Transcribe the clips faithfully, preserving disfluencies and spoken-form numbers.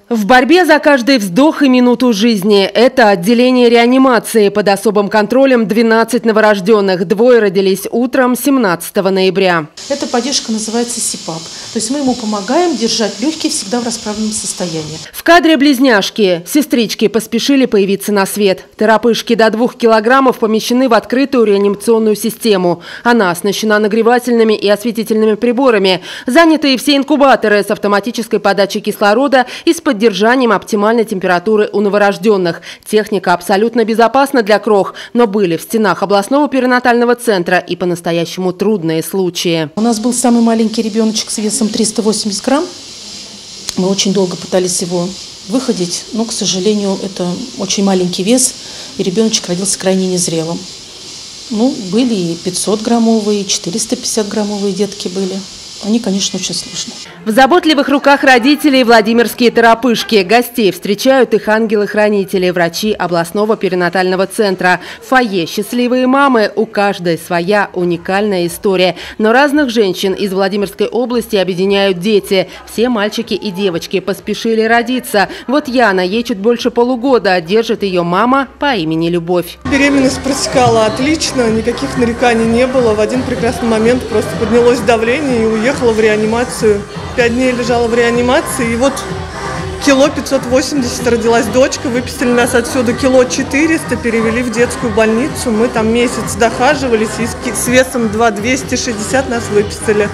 В борьбе за каждый вздох и минуту жизни. Это отделение реанимации. Под особым контролем двенадцать новорожденных. Двое родились утром семнадцатого ноября. Эта поддержка называется СИПАП. То есть мы ему помогаем держать легкие всегда в расправленном состоянии. В кадре близняшки. Сестрички поспешили появиться на свет. Торопышки до двух килограммов помещены в открытую реанимационную систему. Она оснащена нагревательными и осветительными приборами. Заняты все инкубаторы с автоматической подачей кислорода и с поддержанием оптимальной температуры у новорожденных. Техника абсолютно безопасна для крох, но были в стенах областного перинатального центра и по-настоящему трудные случаи. У нас был самый маленький ребеночек с весом триста восемьдесят грамм. Мы очень долго пытались его выходить, но, к сожалению, это очень маленький вес, и ребеночек родился крайне незрелым. Ну, были и пятисотграммовые, и четыреста пятьдесят граммовые детки были. Они, конечно, очень сложные. В заботливых руках родителей владимирские торопышки. Гостей встречают их ангелы-хранители, врачи областного перинатального центра. В фойе счастливые мамы. У каждой своя уникальная история. Но разных женщин из Владимирской области объединяют дети. Все мальчики и девочки поспешили родиться. Вот Яна, ей чуть больше полугода. Держит ее мама по имени Любовь. Беременность протекала отлично, никаких нареканий не было. В один прекрасный момент просто поднялось давление и уехала. Ехала в реанимацию. Пять дней лежала в реанимации. И вот кило пятьсот восемьдесят родилась дочка. Выписали нас отсюда кило четыреста, перевели в детскую больницу. Мы там месяц дохаживались. И с весом два двести шестьдесят нас выписали.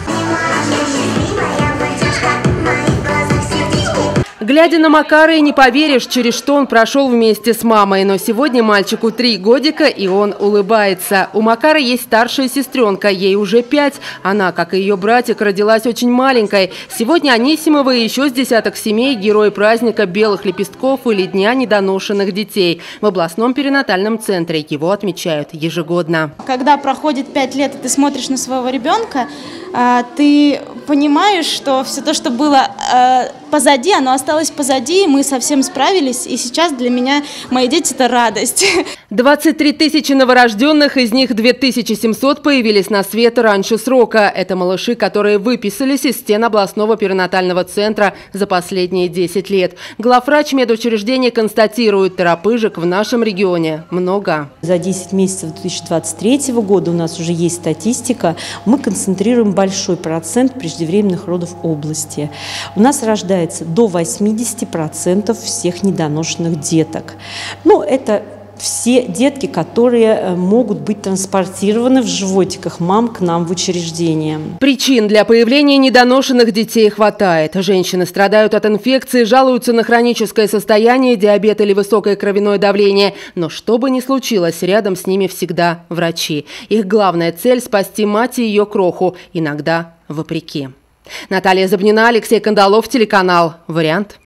Глядя на Макара, и не поверишь, через что он прошел вместе с мамой. Но сегодня мальчику три годика, и он улыбается. У Макара есть старшая сестренка, ей уже пять. Она, как и ее братик, родилась очень маленькой. Сегодня Анисимова и еще с десяток семей – герои праздника белых лепестков или Дня недоношенных детей. В областном перинатальном центре его отмечают ежегодно. Когда проходит пять лет, и ты смотришь на своего ребенка, ты понимаешь, что все то, что было позади, оно осталось позади, мы совсем справились, и сейчас для меня мои дети – это радость. двадцать три тысячи новорожденных, из них две тысячи семьсот появились на свет раньше срока. Это малыши, которые выписались из стен областного перинатального центра за последние десять лет. Главврач медучреждения констатирует, торопыжек в нашем регионе много. За десять месяцев две тысячи двадцать третьего года у нас уже есть статистика. Мы концентрируем большой процент преждевременных родов в области. У нас рождается до восьмидесяти процентов всех недоношенных деток. Ну, это все детки, которые могут быть транспортированы в животиках мам к нам в учреждение. Причин для появления недоношенных детей хватает. Женщины страдают от инфекции, жалуются на хроническое состояние, диабет или высокое кровяное давление. Но что бы ни случилось, рядом с ними всегда врачи. Их главная цель – спасти мать и ее кроху, иногда вопреки. Наталья Забнина, Алексей Кандалов, телеканал «Вариант».